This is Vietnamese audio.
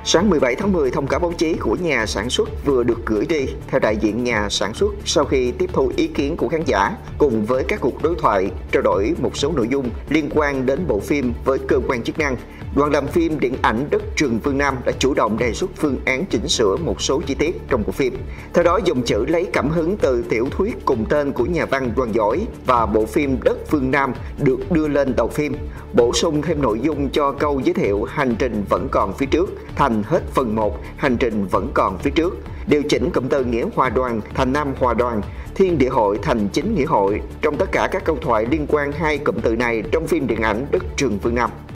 Sáng 17 tháng 10, thông cáo báo chí của nhà sản xuất vừa được gửi đi. Theo đại diện nhà sản xuất, sau khi tiếp thu ý kiến của khán giả cùng với các cuộc đối thoại, trao đổi một số nội dung liên quan đến bộ phim với cơ quan chức năng, đoàn làm phim điện ảnh Đất Rừng Phương Nam đã chủ động đề xuất phương án chỉnh sửa một số chi tiết trong bộ phim. Theo đó, dòng chữ lấy cảm hứng từ tiểu thuyết cùng tên của nhà văn Đoàn Giỏi và bộ phim Đất Phương Nam được đưa lên đầu phim, bổ sung thêm nội dung cho câu giới thiệu hành trình vẫn còn phía trước thành hết phần 1 hành trình vẫn còn phía trước, điều chỉnh cụm từ nghĩa hòa đoàn thành Nam hòa đoàn, thiên địa hội thành chính nghĩa hội trong tất cả các câu thoại liên quan hai cụm từ này trong phim điện ảnh Đất Rừng Phương Nam.